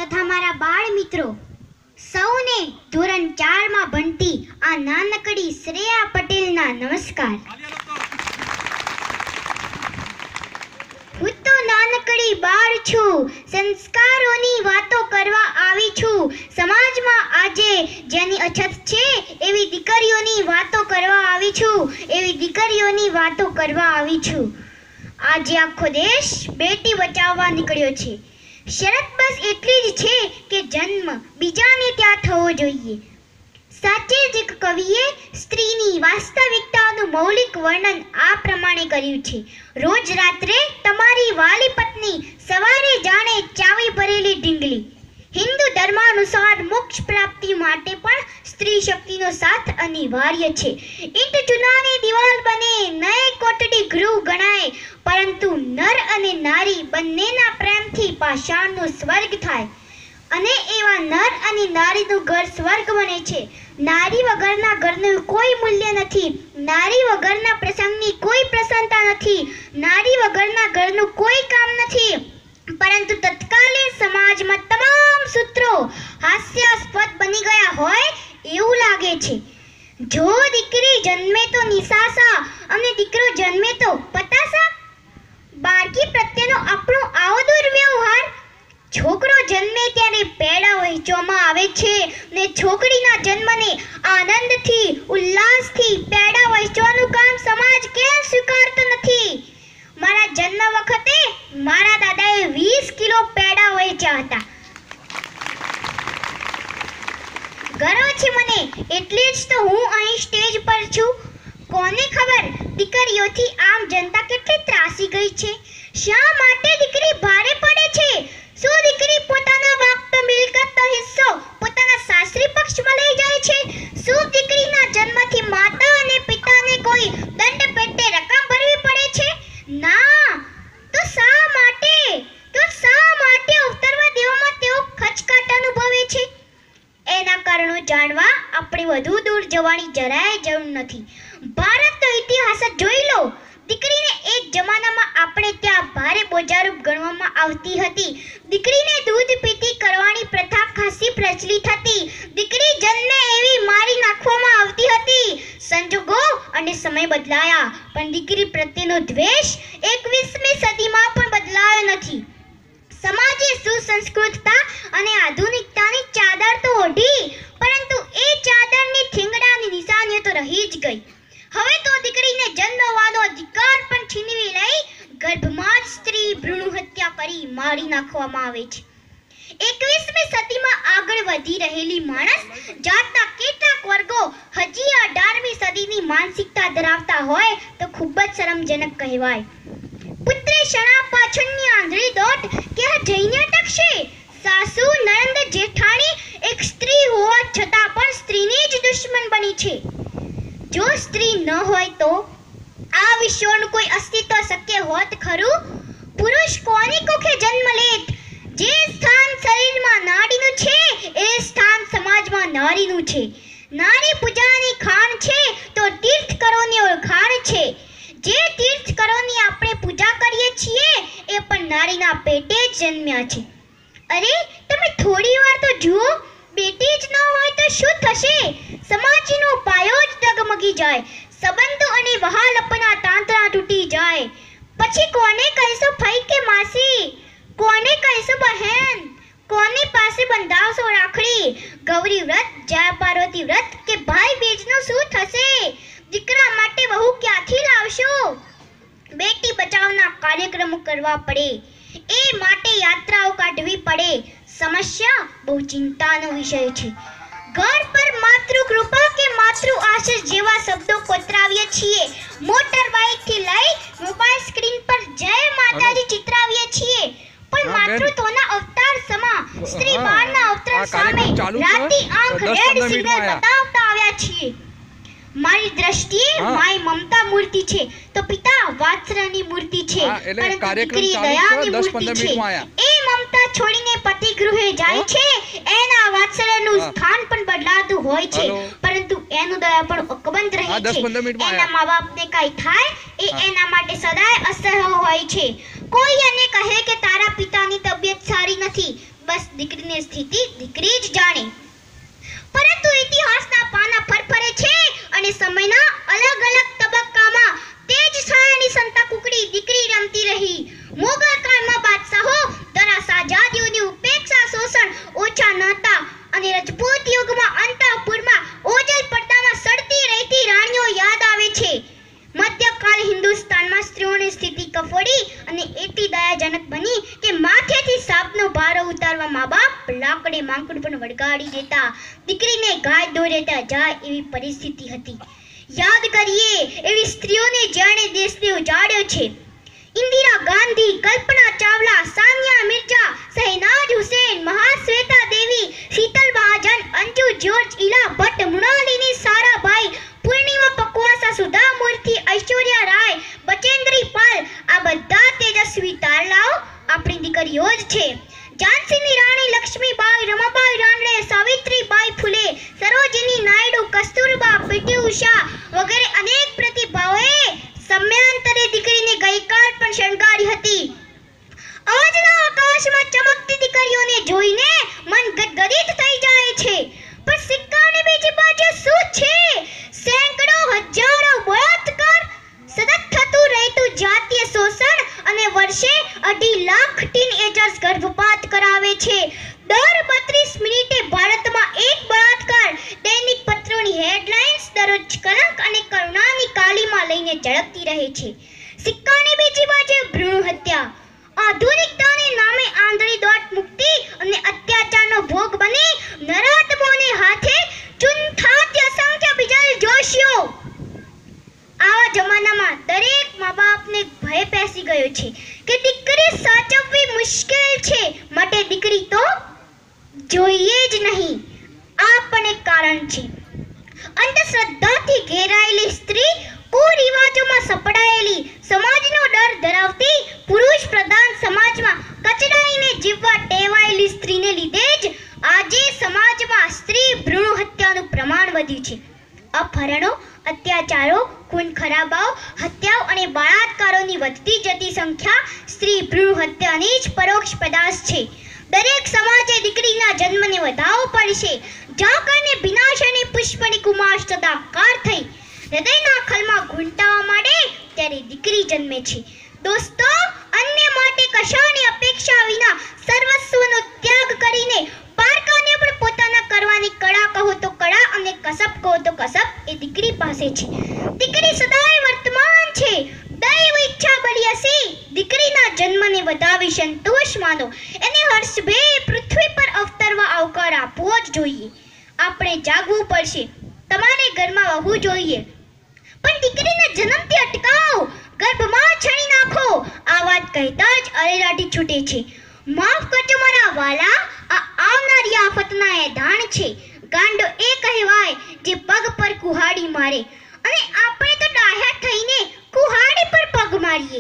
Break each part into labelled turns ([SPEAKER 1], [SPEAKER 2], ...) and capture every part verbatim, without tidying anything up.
[SPEAKER 1] તથા મારા બાળ મિત્રો સૌને ધોરણ ચાર માં ભણતી આ નાનકડી શ્રેયા પટેલના નમસ્કાર. હું તો નાનકડી બાળ છું, સંસ્કારોની વાતો કરવા આવી છું. સમાજમાં આજે જેની અછત છે એવી દીકરીઓની વાતો કરવા આવી છું, એવી દીકરીઓની વાતો કરવા આવી છું. આજે આખો દેશ બેટી બચાવવા નીકળ્યો છે. શરત બસ એટલી જ છે કે જન્મ બીજાને ત્યાં થવો જોઈએ. સાચે જ એક કવિએ સ્ત્રીની વાસ્તવિકતાનું મૌલિક વર્ણન આ પ્રમાણે કર્યું છે. રોજ રાત્રે તમારી વાલી પત્ની, સવારે જાણે ચાવી ભરેલી ઢીંગલી. હિન્દુ ધર્માનુસાર મોક્ષ પ્રાપ્તિ માટે પણ સ્ત્રી શક્તિનો સાથ અનિવાર્ય છે. ઈંટ ચૂનાની દિવાલ બને, નય કોટડી ગૃહ ગણાય, પરંતુ નર અને નારી બંનેના પ્રેમથી પાષાણનો સ્વર્ગ થાય. અને એવા નર અને નારીનું ઘર સ્વર્ગ બને છે. નારી વગરના ઘરનું કોઈ મૂલ્ય નથી. નારી વગરના પ્રસંગની કોઈ પ્રસન્નતા નથી. નારી વગરના ઘરનું કોઈ કામ નથી. પરંતુ તત્કાલીન સમાજમાં તમામ સૂત્રો હાસ્યાસ્પદ બની ગયા હોય એવું લાગે છે. જો દીકરી જન્મે તો નિશાસા અને દીકરો જન્મે તો પતાસા. બાળકી પ્રત્યેનો આપણો આવો દુર્વ્યવહાર. છોકરો જન્મે ત્યારે પેડા વહેંચવામાં આવે છે ને છોકરીના જન્મને આનંદથી ઉલ્લાસથી પેડા વહેંચવાનું કામ સમાજ કેમ સ્વીકારતો નથી? મારા જન્મ વખતે મારા દાદાએ વીસ કિલો પેડા વહેંચ્યા હતા. ગર્વ છે મને, એટલે જ તો હું અહીં સ્ટેજ પર છું. કોને ખબર દીકરીઓથી આમ જનતા કેટલી ત્રાસી ગઈ છે? શા માટે દીકરી ભારે પડે છે? શું દીકરી પોતાના બાપનો મિલકતનો હિસ્સો પોતાના સાસરી પક્ષમાં લઈ જાય છે? શું દીકરીના જન્મથી માતા અને પિતાને કોઈ દંડ પેટે રકમ ભરવી પડે છે? ના. તો શા માટે તો શા માટે ઉતરવા દેવામાં તેઓ ખચકાટ અનુભવે છે? એના કારણો જાણવા આપણે વધુ દૂર જવાની જરાય જરૂર નથી. ભારતનો ઇતિહાસ જોઈ લો. દીકરીને એક જમાનામાં આપણે ત્યાં ભારે બોજારૂપ ગણવામાં આવતી હતી. દીકરીને દૂધ પીતી કરવાની પ્રથા ખાસી પ્રચલિત હતી. દીકરી જન્મે એવી મારી નાખવામાં આવતી હતી. સંજોગો અને સમય બદલાયા, પણ દીકરી પ્રત્યેનો દ્વેષ એકવીસમી સદીમાં પણ બદલાયો નથી. સમાજે સુસંસ્કૃતતા અને આધુનિકતાની ચાદર તો ઓઢી, પરંતુ એ ચાદરની થીંગડાની નિશાનીઓ તો રહી જ ગઈ. હવે તો દીકરીને જન્મવાનો અધિકાર પણ છીનવી લઈ ગર્ભમાં જ સ્ત્રી ભ્રૂણ હત્યા કરી મારી નાખવામાં આવે છે. એકવીસમી સદીમાં આગળ વધી રહેલી માણસ જાતના કેટલાક વર્ગો હજી અઢારમી સદીની માનસિકતા ધરાવતા હોય તો ખૂબ જ શરમજનક કહેવાય. પુત્રે શણા પાછળની આંધળી દોટ ક્યાં જઈને અટકશે? સાસુ, નણંદ, જેઠાણી એક સ્ત્રી હોવા છતાં પણ સ્ત્રીની જ દુશ્મન બની છે. જો સ્ત્રી ન હોય તો આ વિશ્વનું કોઈ અસ્તિત્વ શક્ય હોત ખરું? પુરુષ કોની કોખે જન્મ લેત? જે સ્થાન શરીરમાં નાડીનું છે એ સ્થાન સમાજમાં નારીનું છે. નારી પૂજાની ખાણ છે તો તીર્થકરોની ઓળખાણ છે. જે તીર્થકરોની આપણે પૂજા કરીએ છીએ એ પણ નારીના પેટે જ જન્મ્યા છે. અરે તમે થોડી વાર તો જુઓ, બેટી જ ન હોય તો શું થશે? સમાજનો પાયો જ ડગમગી જાય. સંબંધો અને વહાલપના તાંતણા તૂટી જાય. પછી કોને કહીશું ફઈ કે માસી? કોને કહીશું બહેન? કોની પાસે બંધાવશો રાખડી? ગૌરી વ્રત, જય પાર્વતી વ્રત કે ભાઈ બીજનું શું થશે? દીકરા માટે બહુ ક્યાંથી લાવશો? બેટી બચાવના કાર્યક્રમો કરવા પડે, એ માટે યાત્રાઓ કાઢવી પડે. સમસ્યા બહુ ચિંતાનો વિષય છે. ઘર પર માતૃ કૃપા કે માતૃ આશીષ જેવા શબ્દો કોતરાવીએ છીએ. મોટર બાઇક થી લઈ મોબાઈલ સ્ક્રીન પર જય માતાજી ચિતરાવીએ છીએ. પણ માતૃત્વના અવતાર સમા સ્ત્રી બાળના અવતાર સામે રાતી આંખ રેડ સિગ્નલ બતાવતા આવ્યા છીએ. મારી દ્રષ્ટિએ માય મમતા મૂર્તિ છે તો પિતા વાત્સલ્યની મૂર્તિ છે, પરંતુ દીકરી દયાની મૂર્તિ છે. એ મમતા છોડીને પતિ ગૃહે જાય છે. એના વાત્સલ્યનું સ્થાન પણ બદલાતું હોય છે, પરંતુ એનું દયા પણ અકબંધ રહે છે. એના મા બાપને કઈ થાય એ એના માટે સદાય અસહ્ય હોય છે. કોઈ એને કહે કે તારા પિતાની તબિયત સારી નથી, બસ દીકરીને સામાન્ય સ્થિતિ દીકરી જ જાણે. પરંતુ ઇતિહાસના પાના ફરફરે છે અને સમયના અલગ અલગ તબક્કામાં તે જ છાયાની સંતા કુકડી દીકરી રમતી રહી. મોગલ કાળમાં બાદશાહો દ્વારા સાજાદીઓની ઉપેક્ષા શોષણ ઓછા નહોતા અને રજપૂત યુગમાં અંતઃપુરમાં ઓજલ પડદામાં સડતી રહેતી રાણીઓ યાદ આવે છે. મધ્યકાલ હિન્દુસ્તાનમાં સ્ત્રીઓની સ્થિતિ કફોડી અને એટલી દયાજનક બની કે માથેથી સાપનો ભારો ઉતારવા મા બાપ લાકડે માંકડ પણ વળગાડી દેતા, દીકરીને ગાય દોરેતા જાય એવી પરિસ્થિતિ હતી. યાદ કરીએ એવી સ્ત્રીઓને જેણે દેશને ઉજાડ્યો છે. ઇન્દિરા ગાંધી, કલ્પના ચાવલા, સાનિયા મિર્ઝા, શહેનાજ હુસેન, મહાશ્વેતા દેવી, શીતલ મહાજન, અંજુ જ્યોર્જ, ઇલા ભટ્ટ, મૃણાલિની સારાભાઈ, પૂર્ણિમા પકવાસા, સુધા મૂર્તિ, ઐશ્વર્યા રાય, બચેન્દ્રી પાલ, આ બધા તેજસ્વી તારલાઓ આપણી દીકરીઓ જ છે. ઝાંસીની રાણી લક્ષ્મીબાઈ, રમાબાઈ રાનડે, સાવિત્રીબાઈ ફુલે, સરોજિની નાયડુ, કસ્તુરબા, પીટી ઉષા વગેરે અનેક પ્રતિભાઓએ સમયાંતરે દીકરીને ગઈકાલ પણ શણગારી હતી. આજના આકાશમાં ચમકતી દીકરીઓને જોઈને મન ગદગદિત થઈ જાય છે. પણ સિક્કાની બીજી બાજુ શું છે? સેંકડો હજારો બળાત્કાર, સતત થતું રહેતું જાતીય શોષણ અને વર્ષે અઢી લાખ ટીનએજર્સ ગર્ભપાત કરાવે છે. દર બત્રીસ મિનિટે ભારતમાં એક બળાત્કાર. દૈનિક પત્રોની હેડલાઇન્સ દરરોજ કલંક અને કરુણાની કાલીમાં લઈને ઝળકતી રહે છે. સિક્કાની બીજી બાજુ ભ્રૂણ હત્યા. આધુનિકતાને નામે આંધળી દોટ મુક્તિ અને અત્યાચારનો ભોગ બની નરાધમોને હાથે ચૂંથાતી અસંખ્ય બિજલ જોશીઓ. આવા જમાનામાં દરેક મા બાપને ભય પેસી ગયો છે કે દીકરી સાચવવી મુશ્કેલ છે, માટે દીકરી તો જોઈએ જ નહીં. આ પણ એક કારણ છે. અંધશ્રદ્ધાથી ઘેરાયેલી સ્ત્રી, કુરિવાજોમાં સપડાયેલી, સમાજનો ડર ધરાવતી, પુરુષ પ્રધાન સમાજમાં કચડાઈને જીવવા ટેવાયેલી સ્ત્રીને લીધે જ આજે સમાજમાં સ્ત્રી ભ્રૂણ હત્યાનું પ્રમાણ વધ્યું છે. અપહરણો, અત્યાચારો, ખૂન ખરાબાઓ, હત્યાઓ અને બળાત્કારોની વધતી જતી સંખ્યા સ્ત્રી ભ્રૂણ હત્યાની જ પરોક્ષ પેદાશ છે. દરેક સમાજે દીકરીના જન્મને વધાવવો પડશે. ઝાકળને વિનાશ અને પુષ્પની કુમાર સદાકાર થઈ હૃદયના ખલમાં ઘૂંટાવા માંડે ત્યારે દીકરી જન્મે છે. દોસ્તો, અન્ય માટે કશાની અપેક્ષા વિના સર્વસ્વનો ત્યાગ કરીને પારકાને પણ પોતાના કરવાની કળા કહો તો કળા અને કસબ કહો તો કસબ એ દીકરી પાસે છે. દીકરી સદાય વર્તમાન છે. દૈવ ઈચ્છા બળી હસી દીકરીના જન્મને વધાવી સંતોષ માનો. એને હર્ષભે પૃથ્વી પર અવતરવા આવકાર આપવો જ જોઈએ. આપણે જાગવું પડશે. તમારે ઘરમાં વહુ જોઈએ, પણ દીકરીને જન્મથી અટકાવો, ગર્ભમાં છણી નાખો. આ વાત કહેતા જ અરેરાટી છૂટે છે. માફ કરજો મારા વાલા, આ આવનારી આફતના એધાણ છે. ગાંડો એ કહેવાય જે પગ પર કુહાડી મારે, અને આપણે તો ડાહ્યા થઈને કુહાડી પર પગ મારીએ.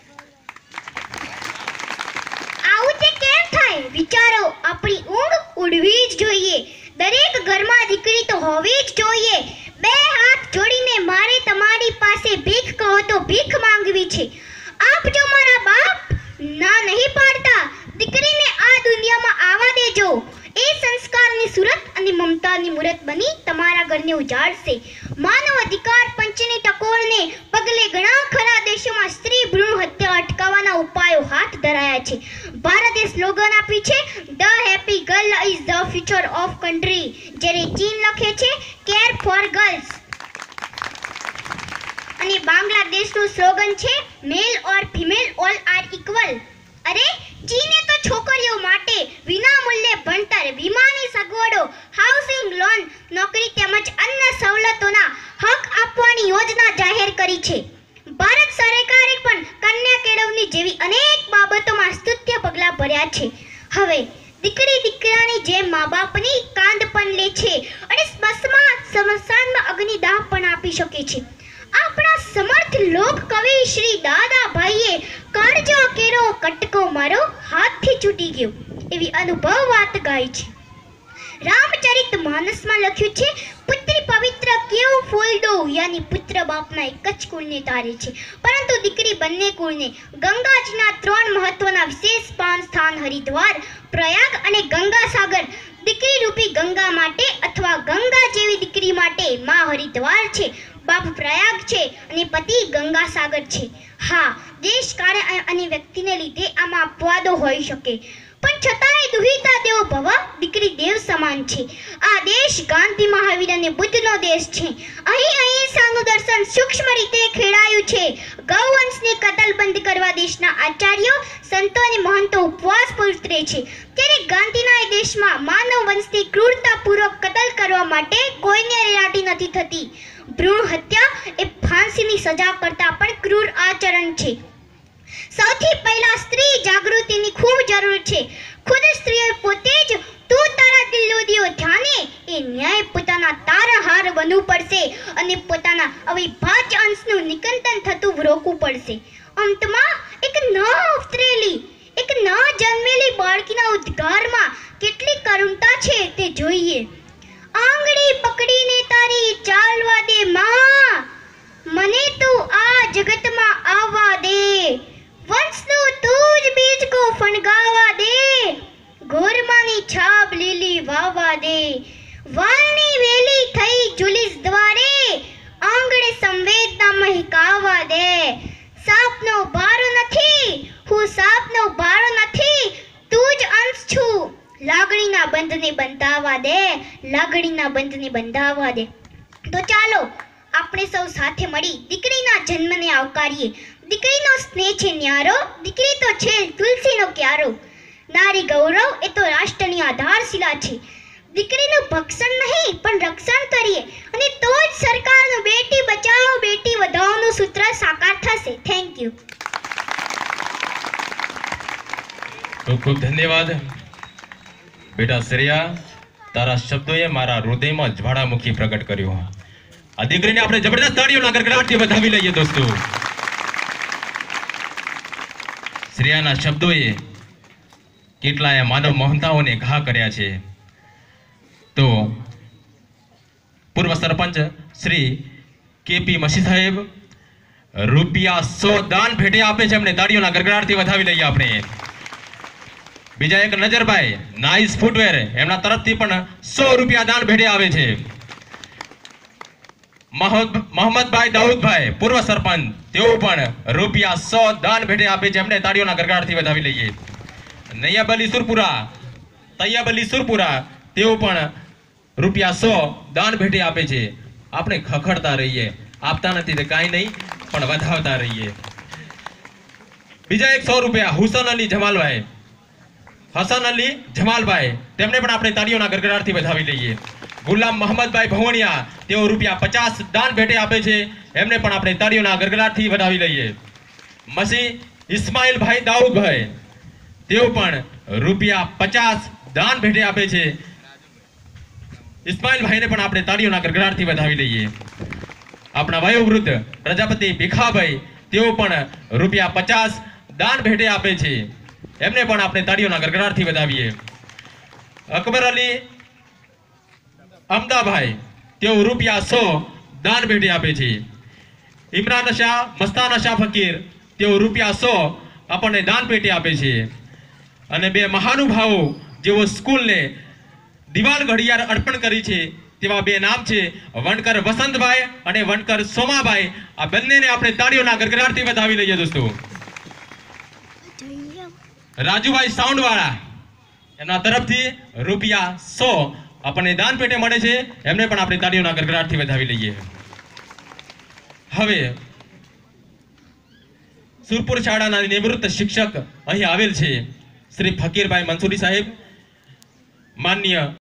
[SPEAKER 1] આવું તે કેમ થાય? વિચારો. આપણી ઊંઘ ઉડવી જ જોઈએ. દરેક ઘરમાં દીકરી તો હોવી જ જોઈએ. બે હાથ જોડીને મારે તમારી પાસે ભીખ કહો તો ભીખ માંગવી છે. આપ જો મારા બાપ ના નહીં પાડતા, દીકરીને આ દુનિયામાં આવવા દેજો. એ સંસ્કારની સુરત અને મમતાની મૂરત બની તમારા ઘરને ઉજાડશે. માનવ અધિકાર પંચની ટકોરને પગલે ઘણા ખરા દેશોમાં સ્ત્રી ભ્રૂણ હત્યા અટકાવવાના ઉપાયો હાથ ધરાયા છે. ભારતે સ્લોગન આપ્યું છે, the happy girl is the future of country. જ્યારે ચીન લખે છે, કેર ફોર ગર્લ્સ. અને બાંગ્લાદેશનું સ્લોગન છે, male or female all are equal. અરે, ચીને તો છોકરીઓ માટે વિના મૂલ્યે ભણતર, વીમાની સગવડો, હાઉસિંગ લોન, નોકરી તેમજ અન્ય સવલતોના હક આપવાની યોજના જાહેર કરી છે. ભારત સરકારે પણ કન્યા કેળવણી જેવી અનેક બાબતોમાં સ્તુત્ય પગલાં ભર્યા છે. હવે દીકરી દીકરાની જેમ મા બાપની કાંદ પણ લે છે અને બસમાં સ્મશાનમાં અગ્નિદાહ પણ આપી શકે છે. આપણા સમર્થ લોક કવિ શ્રી દાદાભાઈએ કાળજો કેરો કટકો મારો હાથથી છૂટી ગયો એવી અનુભવ વાત ગાઈ છે. રામચરિત માનસમાં લખ્યું છે, પુત્રી પવિત્ર કેવું ફૂલ દો યાની પુત્ર બાપના એક જ કુળને તારે છે, પરંતુ દીકરી બંને કુળને. ગંગાજીના ત્રણ મહત્વના વિશેષ પાંચ સ્થાન હરિદ્વાર, પ્રયાગ અને ગંગા સાગર. દીકરી રૂપી ગંગા માટે અથવા ગંગા જેવી દીકરી માટે માં હરિદ્વાર છે, બાપ પ્રયાગ છે અને પતિ ગંગા સાગર છે. હા, દેશ કાળ અને વ્યક્તિને લીધે આમાં અપવાદો હોઈ શકે, પણ છતાંય દુહિતા દેવો ભવ, દીકરી દેવ સમાન છે. આ દેશ ગાંધી, મહાવીર અને બુદ્ધનો દેશ છે. અહીં અહિંસાનું દર્શન સૂક્ષ્મ રીતે ખેડાયું છે. ગૌવંશને કતલ બંધ કરવા દેશના આચાર્યો, સંતો અને મહંતો ઉપવાસ પુત્રે છે. ત્યારે ગાંધીના એ દેશમાં માનવ વંશની ક્રૂરતાપૂર્વક કતલ કરવા માટે કોઈને રેલાટી નથી થતી. ભ્રૂણ હત્યા એ ફાંસીની સજા કરતા પણ ક્રૂર આચરણ છે. સૌથી પહેલા સ્ત્રી જાગૃતિની ખૂબ જરૂર છે. ખુદ સ્ત્રીઓ પોતે જ તું તારા દિલો દિયો ધ્યાને એ ન્યાય પોતાના તારહાર બનવું પડશે અને પોતાના અવિભાજ્ય અંશનું નિકંદન થતું રોકવું પડશે. અંતમાં એક ન ઉતરેલી, એક ન જન્મેલી બાળકીના ઉદ્ગારમાં કેટલી કરુણતા છે તે જોઈએ. આંગળી પકડીને તારી ચાલવા દે માં, મને તું આ જગતમાં આવવા દે. વંશનું તું જ બીજ કો ફણગાવા દે, ઘોરમાની છાપ લીલી વાવા દે. વાલની વેલી થઈ જુલિસ દ્વારે, આંગણે સંવેદના મહેકાવા દે. સાપનો બારો નથી, હું સાપનો બારો નથી, તું જ અંશ છું. લાગણીના બંધને બંધાવા દે, લાગણીના બંધને બંધાવા દે. તો ચાલો આપણે સૌ સાથે મળી દીકરીના જન્મને આવકારીએ. દીકરીનો સ્નેહ છે ન્યારો, દીકરી તો છે તુલસીનો ક્યારો. નારી ગૌરવ એ તો રાષ્ટ્રની આધારશિલા છે. દીકરીનું ભક્ષણ નહીં પણ રક્ષણ કરીએ અને તો જ સરકારનું બેટી બચાવો બેટી વધાવોનું સૂત્ર સાકાર થશે. Thank you.
[SPEAKER 2] ખૂબ ખૂબ ધન્યવાદ બેટા શ્રેયા, તારા શબ્દોએ મારા હૃદયમાં જ્વાળામુખી પ્રગટ કર્યો. આ દીકરીને આપણે જબરદસ્ત તાળીઓના ગડગડાટથી વધાવી લઈએ દોસ્તો. શ્રેયાના શબ્દોએ કેટલાય માનવ મહંતાઓને ઘા કર્યા છે. તો પૂર્વ સરપંચ શ્રી કેપી મસી સાહેબ રૂપિયા સો દાન ભેટે આપે છે, એમને તાળીઓના ગડગડાટથી વધાવી લઈએ આપણે. બીજા એક નજરભાઈ નાઇસ ફૂટવેર, એમના તરફથી પણ સો રૂપિયા દાન ભેટે આવે છે. મોહમ્મદભાઈ દાઉદભાઈ પૂર્વ સરપંચ, તેઓ પણ રૂપિયા સો દાન ભેટે આપે છે, એમને તાળીઓના ગરગડાટથી વધાવી લઈએ. નૈયાબ અલી સુરપુરા, તૈયબ અલી સુરપુરા, તેઓ પણ રૂપિયા સો દાન ભેટે આપે છે. આપણે ખખડતા રહીએ, આપતા નથી તે કાંઈ નહીં, પણ વધાવતા રહીએ. બીજા એક સો રૂપિયા હુસન અલી જમાલભાઈ, હસન અલી જમાલભાઈ, તેમને પણ આપણે તાળીઓના ગરગડાટથી વધાવી લઈએ. ગુલામ મોહમ્મદભાઈ ભવણિયા, તેઓ રૂપિયા પચાસ દાન ભેટે આપે છે, એમને પણ આપણે તાળીઓના ગરગડાટથી વધાવી લઈએ. મસી ઇસ્માઇલભાઈ દાઉદભાઈ, તેઓ પણ રૂપિયા પચાસ દાન ભેટે આપે છે. ઇસ્માઇલભાઈને પણ આપણે તાળીઓના ગરગડાટથી વધાવી લઈએ. આપણા વયોવૃદ્ધ પ્રજાપતિ ભીખાભાઈ, તેઓ પણ રૂપિયા પચાસ દાન ભેટે આપે છે, એમને પણ આપણે તાળીઓના ગરગડાટથી વધાવીએ. અકબર અલી અમદાભાઈ, તેઓ રૂપિયા સો દાન ભેટે આપે છે. ઇમરાન શાહ મસ્તાના શાહ ફકીર, તેઓ રૂપિયા સો આપણને દાન ભેટે આપે છે. અને બે મહાનુભાવો જેઓ સ્કૂલને દિવાલ ઘડિયાળ અર્પણ કરી છે, તેવા બે નામ છે વણકર વસંતભાઈ અને વણકર સોમાભાઈ. આ બંનેને આપણે તાળીઓના ગરગડાટથી વધાવી લઈએ દોસ્તો. રાજુભાઈ સાઉન્ડવાળા, એમના તરફથી રૂપિયા સો આપણને દાન પેટે મળે છે, એમને પણ આપણે તાળીઓના ગરગડાટથી વધાવી લઈએ. હવે સુરપુર શાળાના નિવૃત્ત શિક્ષક અહીં આવેલ છે શ્રી ફકીરભાઈ મંસૂરી સાહેબ. માન્ય